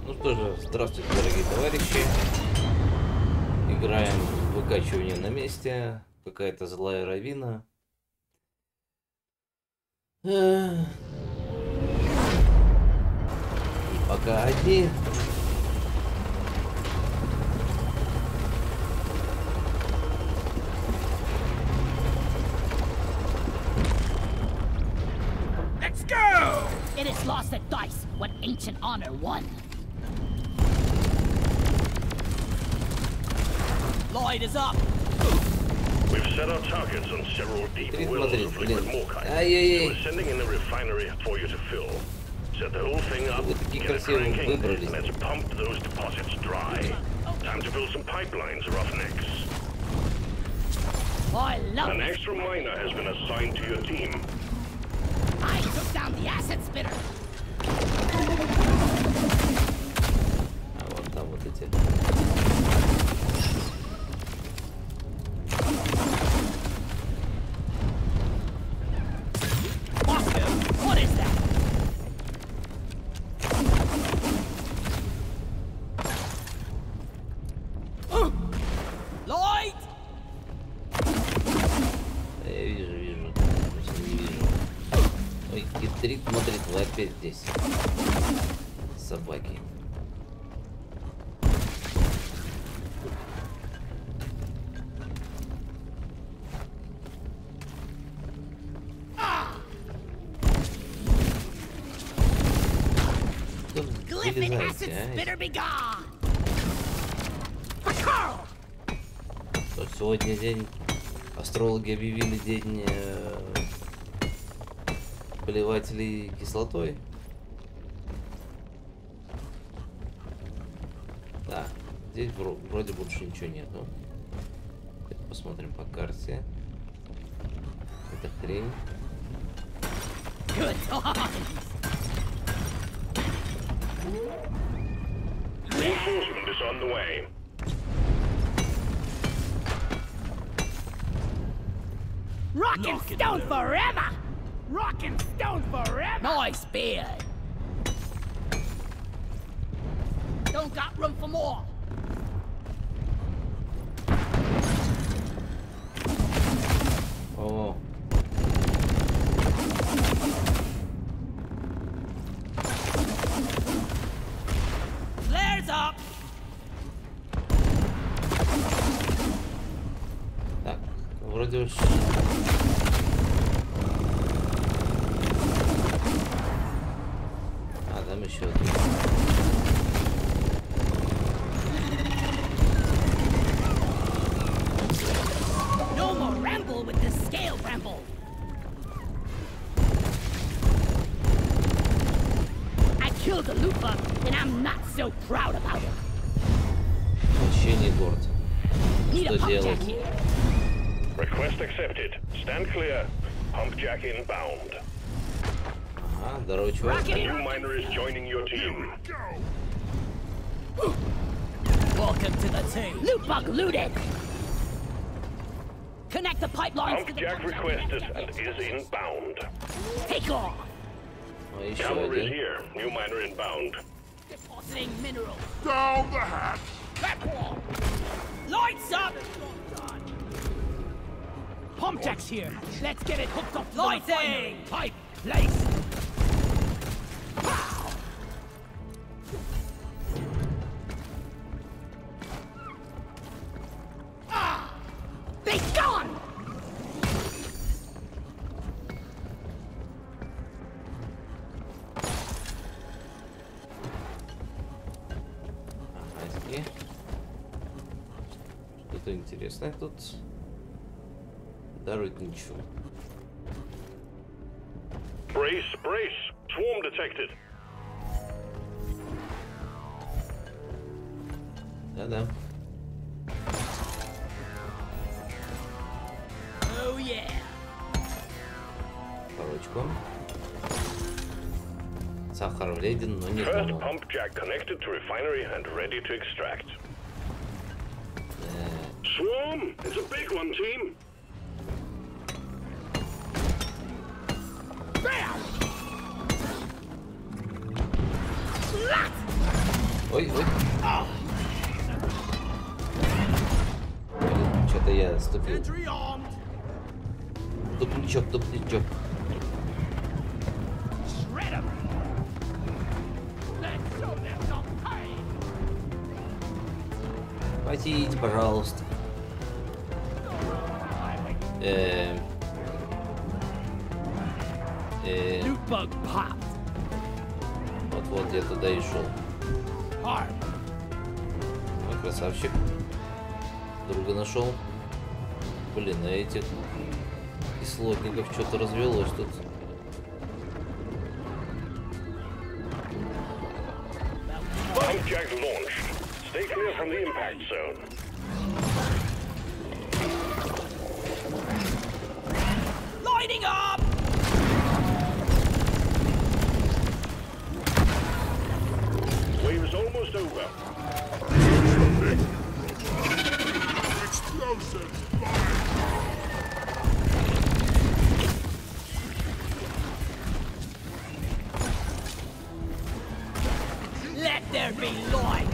Ну что же, здравствуйте, дорогие товарищи. Играем в выкачивание на месте. Какая-то злая равина. И пока одни. Let's go! It is lost at dice what ancient honor won. Lloyd is up. We've set our targets on several deep wells of liquid morkite. So we're sending in a refinery for you to fill. Set the whole thing up, get it cranking, and let's pump those deposits dry. Time to build some pipelines, roughnecks. I love An it. extra miner has been assigned to your team. I took down the acid spitter. А вот там вот эти. What is that? Lloyd! Я вижу. Просто не вижу. Ой, хитрит, смотрит, вы опять здесь. Собаки. Glyphid acid spitter be gone! Carl! Что сегодня день, астрологи объявили день поливателей кислотой. Да, здесь вроде больше ничего нету. Посмотрим по карте. Это хрень. Good times! Reinforcement is on the way. Rock and stone forever! Rock and stone forever! Nice beard! Don't got room for more! О, Flares up! так, вроде уж. А, там еще один. No more ramble with this scale bramble! I killed a loot bug, and I'm not so proud about it. Вообще не горд. Need Что a pump делать? jack here. Request accepted. Stand clear. Pump jack inbound. Ага, здорово, чувак. A new miner is joining your team. Welcome to the team. Loot bug looted. Connect the pipelines to Pump the jack requested and is inbound. Take off. А еще Cavalry is один. here. New miner inbound. Depositing minerals. Down the hatch! Platform. Lights up. Pump jack's here. Let's get it hooked up. Lighting. Pipe placed. Pow. Ah! Be gone. Ага, что-то интересное тут. Дарует ничего. Brace, brace. Swarm detected. Да-да. Oh yeah. Корочку. Сахар вреден, но не First думал. pump jack connected to refinery and ready to extract. Swarm! It's a big one, team! Bam! Lat! Ой, ой. Что-то я ступил. Дупничок, дупничок. Спасите, пожалуйста. Вот я туда и шел. Ой, красавчик. Друга нашел. Блин, а этих кислотников что-то развелось тут. Stay clear from the impact zone. Lighting up! Wave is almost over. Explosives! Let there be light!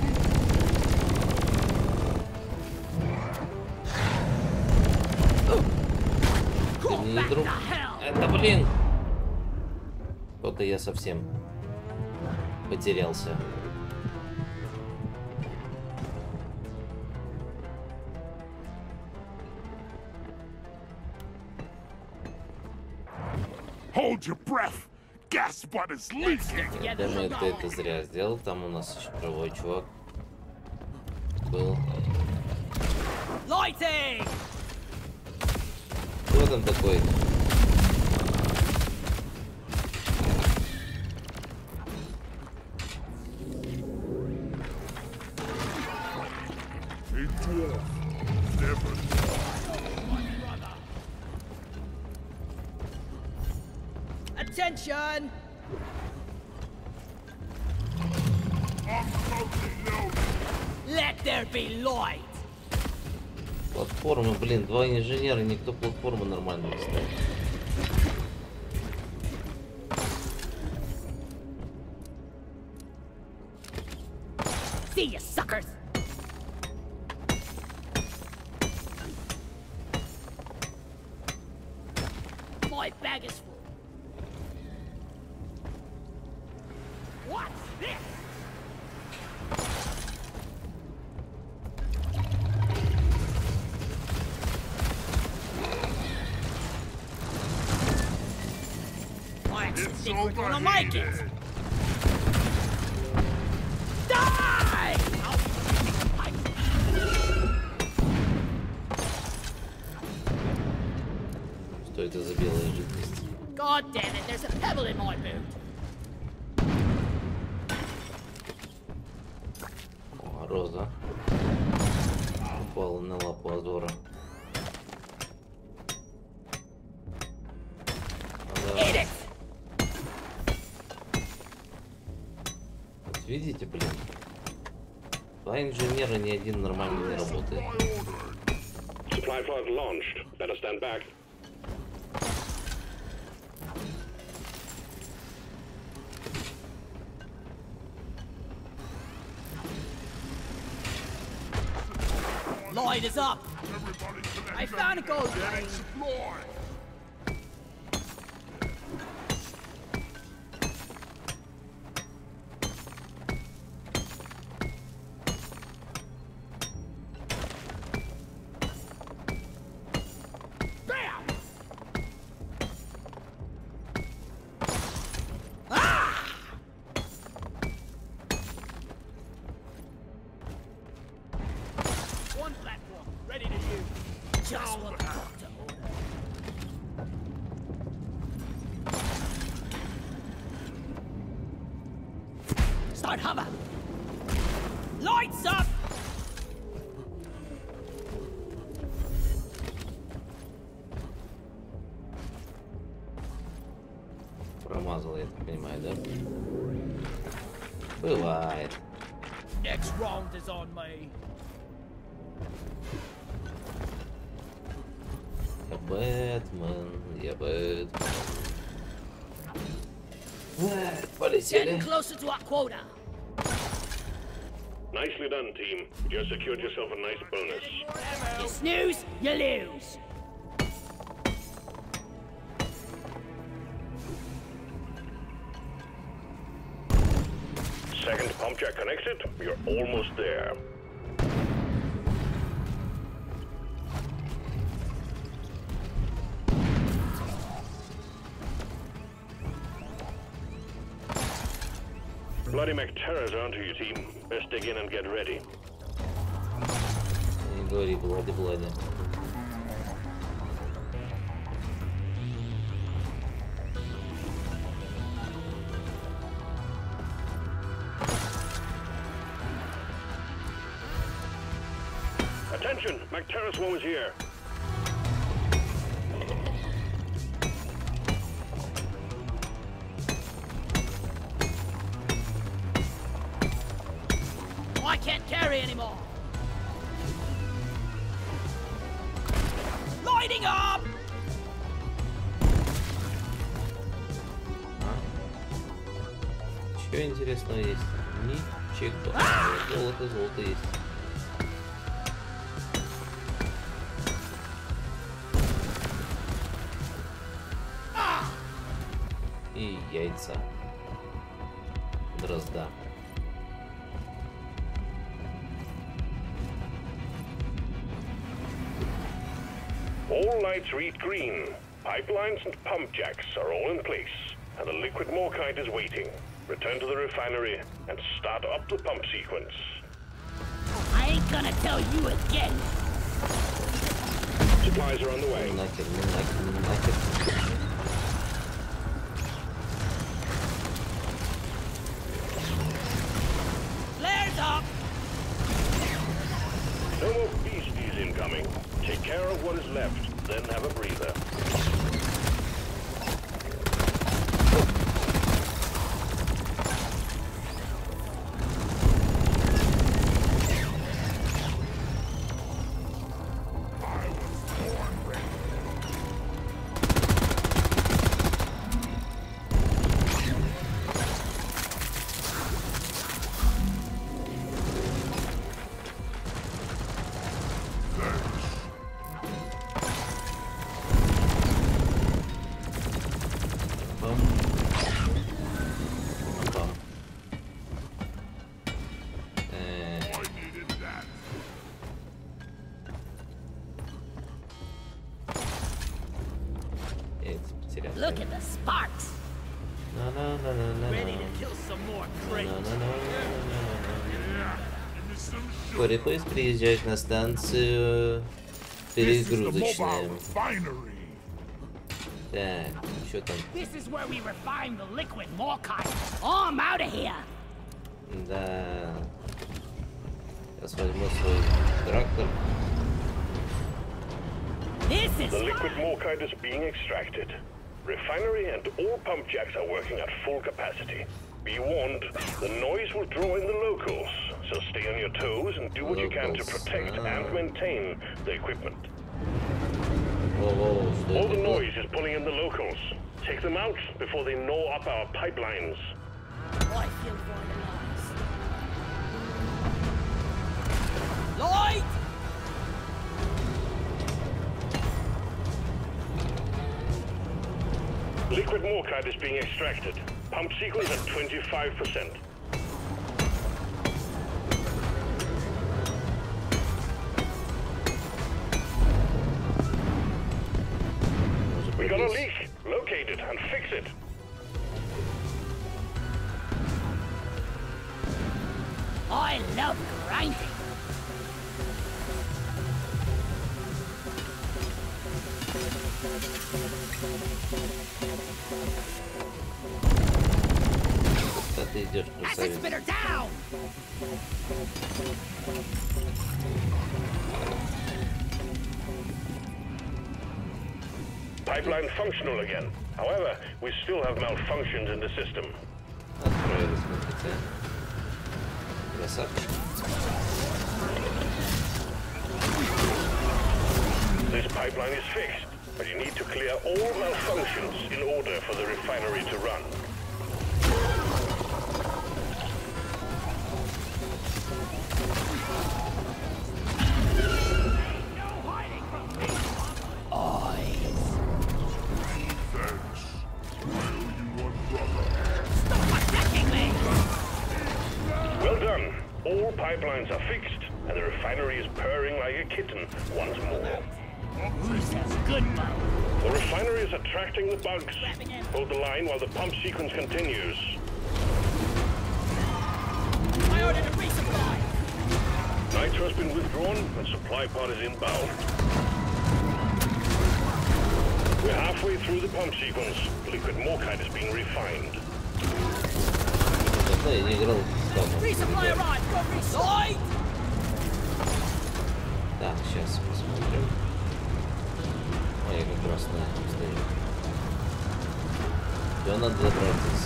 Не друг. Это, блин. Вот-то я совсем потерялся. Hold your breath. Gas bud is leaking. Я думаю, ты это зря сделал. Там у нас еще другой чувак был. Lighting! Кто там такой? Attention! Let there be light! Платформы, блин, два инженера, никто платформу нормально не ставит. See you, suckers! My bag is full. What's this? I actually think we're gonna make it. Die! Что это за белая жидкость? God damn it, there's a pebble in my boot. О, роза. Упала на лапу Азора. Eat it! Вот видите, блин? Два инженера, ни один нормально не работает. Supply pod launched. Better stand back. Light is up! I found a gold vein! Bam! Ah! One platform, ready to use. Just what the doctor ordered. Start hover! Lights up! Промазал, я так понимаю, да? Бывает. Next round is on me. Я Бэтмен, я Бэтмен. Полетели. Getting closer to our quota. Nicely done, team. You just secured yourself a nice bonus. You snooze, you lose. Second pump jack connected. You're almost there. Bloody McTerra's onto you, team. Best dig in and get ready. Не говори, Bloody. Attention! McTerra's one is here. I can't carry anymore. Lighting up! Что интересного есть? Ничего. Золото есть. И яйца. Дрозда. All lights read green. Pipelines and pump jacks are all in place, and the liquid morkite is waiting. Return to the refinery and start up the pump sequence. I ain't gonna tell you again. Supplies are on the way. Нахер. Flares up! No more beasties incoming. Take care of what is left, then have a breather. Look at the sparks. Ready to kill some more crates. Вскоре поезд приезжает на станцию перегрузочная. Так, что там? This is where we refine the liquid morkite. Oh, I'm out of here. Да. Сейчас возьму свой трактор. This is The liquid morkite is being extracted. Refinery and all pump jacks are working at full capacity. Be warned, the noise will draw in the locals, so stay on your toes and do what you can to protect and maintain the equipment. All the noise is pulling in the locals. Take them out before they gnaw up our pipelines. Oh, I feel organized. Light! Liquid morkite is being extracted. Pump sequence at 25%. We got a leak. Locate it and fix it. I love grinding. Куда ты идешь, Acid красавец? spitter down! Pipeline functional again. However, we still have malfunctions in the system. Открою, смотрите. Красавчик. This pipeline is fixed, but you need to clear all malfunctions in order for the refinery to run. All pipelines are fixed, and the refinery is purring like a kitten once more. Who's this good bug? The refinery is attracting the bugs. Hold the line while the pump sequence continues. I ordered a resupply. Nitro has been withdrawn, and supply pod is inbound. We're halfway through the pump sequence. Liquid morkite is being refined. Да, я не играл давно. Resupply arrived. Go resupply. Так, сейчас посмотрим. А я как раз на стою. Все, надо добраться.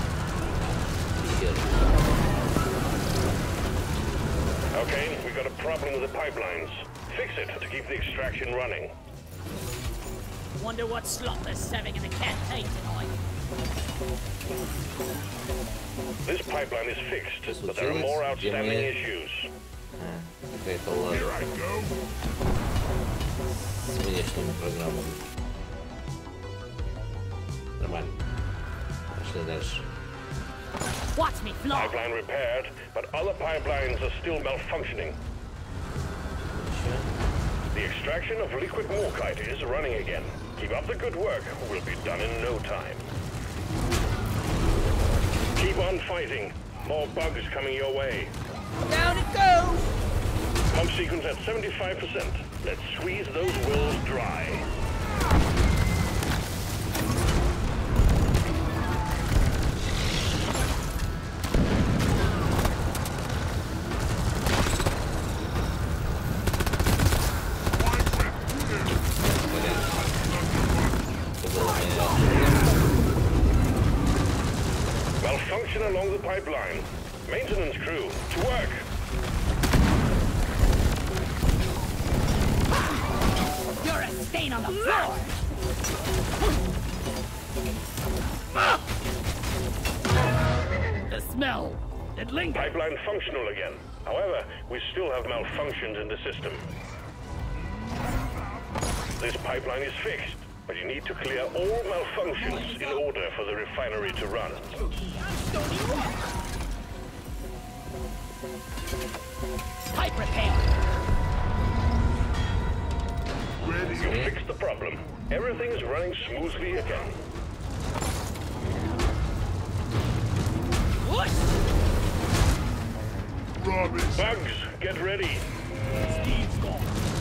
Okay, we got a problem with the pipelines. Fix it to keep the extraction running. Wonder what slot they're serving in the canteen tonight. This pipeline is fixed, but there are more outstanding issues. Какая-то ладно. С внешними программами. Нормально. Пошли дальше. Watch me fly. Pipeline repaired, but other pipelines are still malfunctioning. The extraction of liquid morkite is running again. Keep up the good work. We'll be done in no time. Keep on fighting. More bugs coming your way. Down it goes. Pump sequence at 75%. Let's squeeze those wells dry. Malfunction along the pipeline. Maintenance crew, to work. You're a stain on the floor. The smell. It lingers. Pipeline functional again. However, we still have malfunctions in the system. This pipeline is fixed, but you need to clear all malfunctions in order for the refinery to run. Pipe repair. You fixed the problem. Everything is running smoothly again. What? Rubbish. Bugs, get ready. Steve's gone.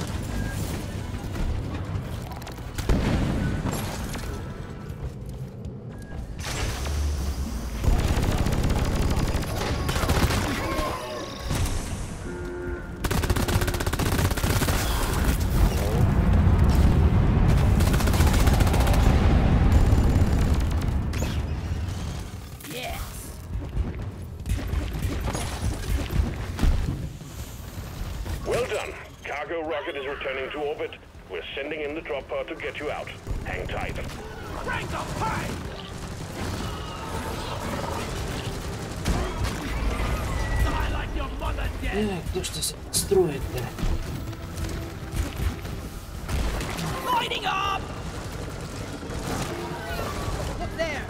Well done. Cargo rocket is returning to orbit. We're sending in the drop pod to get you out. Hang tight. Crank up high! Die like your mother did! Кто что строит-то? Lighting up! Look there!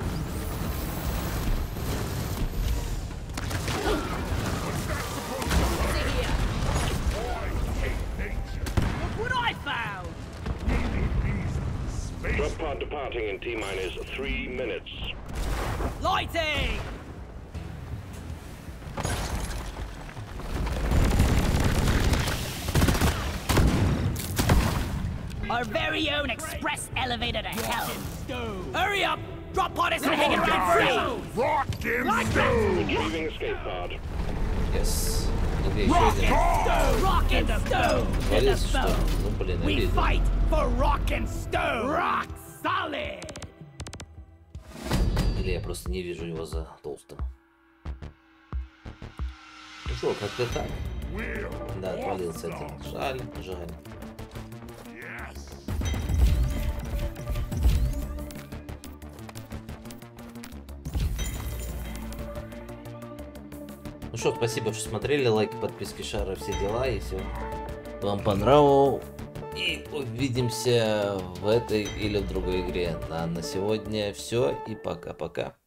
See here! Look what I found! Drop pod departing in T-minus 3 minutes. Lighting! Our very own express elevator to hell. Hurry up! Drop pod isn't hanging around free! Rock and stone. Retrieving escape pod. Yes. Где еще один? Rock and stone! In the Говорится, что... foe! Ну, блин, We обидно. fight for rock and stone! Rock solid! Или я просто не вижу его за толстым. Ну что, как-то так. Да, отвалился один. Жаль, жаль. Ну что, спасибо, что смотрели. Лайки, подписки, шары, все дела. Если вам понравилось. И увидимся в этой или в другой игре. А на сегодня все и пока-пока.